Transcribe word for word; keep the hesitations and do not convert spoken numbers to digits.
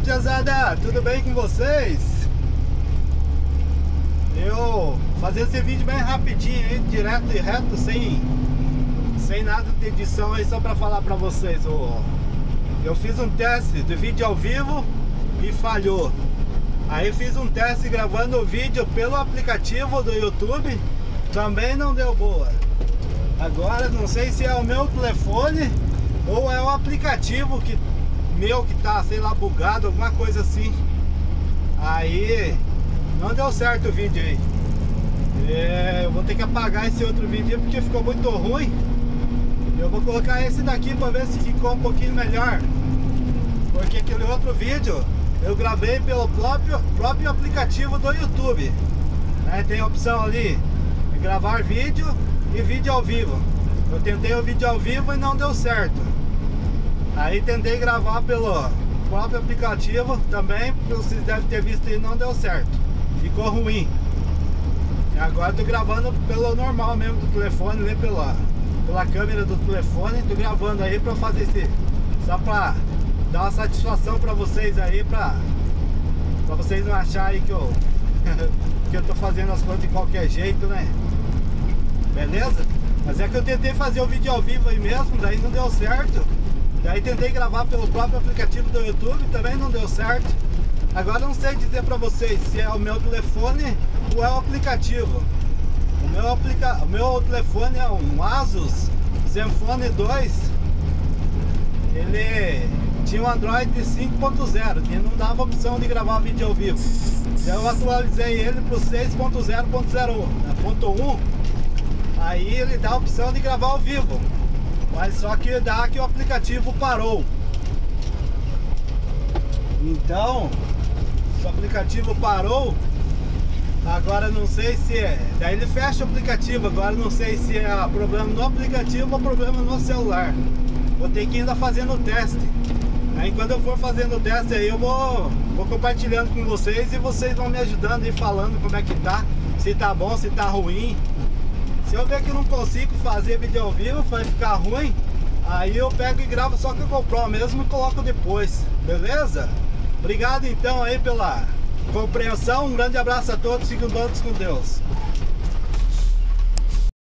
piazada, tudo bem com vocês? Eu fazer esse vídeo bem rapidinho aí, direto e reto, sem, sem nada de edição aí, só pra falar pra vocês. Eu, eu fiz um teste de vídeo ao vivo e falhou. Aí fiz um teste gravando o vídeo pelo aplicativo do YouTube, também não deu boa. Agora não sei se é o meu telefone ou é o aplicativo que, meu que tá, sei lá, bugado, alguma coisa assim. Aí não deu certo o vídeo aí. É, eu vou ter que apagar esse outro vídeo aí porque ficou muito ruim. Eu vou colocar esse daqui pra ver se ficou um pouquinho melhor, porque aquele outro vídeo eu gravei pelo próprio, próprio aplicativo do YouTube, né? Tem a opção ali de gravar vídeo e vídeo ao vivo. Eu tentei o vídeo ao vivo e não deu certo. Aí tentei gravar pelo próprio aplicativo também, vocês devem ter visto e não deu certo. Ficou ruim. E agora tô gravando pelo normal mesmo do telefone, né? Pela, pela câmera do telefone. Tô gravando aí pra fazer esse, só pra dar uma satisfação pra vocês aí, pra, pra vocês não acharem que eu que eu tô fazendo as coisas de qualquer jeito, né? Beleza? Mas é que eu tentei fazer o vídeo ao vivo aí mesmo, daí não deu certo. Daí tentei gravar pelo próprio aplicativo do YouTube, também não deu certo. Agora não sei dizer pra vocês se é o meu telefone ou é o aplicativo. O meu, aplica... o meu telefone é um Asus Zenfone dois. Ele tinha um Android cinco ponto zero, que não dava opção de gravar vídeo ao vivo. Então eu atualizei ele para o seis ponto zero ponto um. Aí ele dá a opção de gravar ao vivo, mas só que dá que o aplicativo parou. Então, se o aplicativo parou, agora não sei se é... Daí ele fecha o aplicativo, agora não sei se é problema no aplicativo ou problema no celular. Vou ter que ir ainda fazendo o teste. Aí quando eu for fazendo o teste aí eu vou, vou compartilhando com vocês e vocês vão me ajudando e falando como é que tá, se tá bom, se tá ruim. Se eu ver que não consigo fazer vídeo ao vivo, vai ficar ruim, aí eu pego e gravo só com a GoPro mesmo e coloco depois, beleza? Obrigado então aí pela compreensão, um grande abraço a todos, fiquem todos com Deus.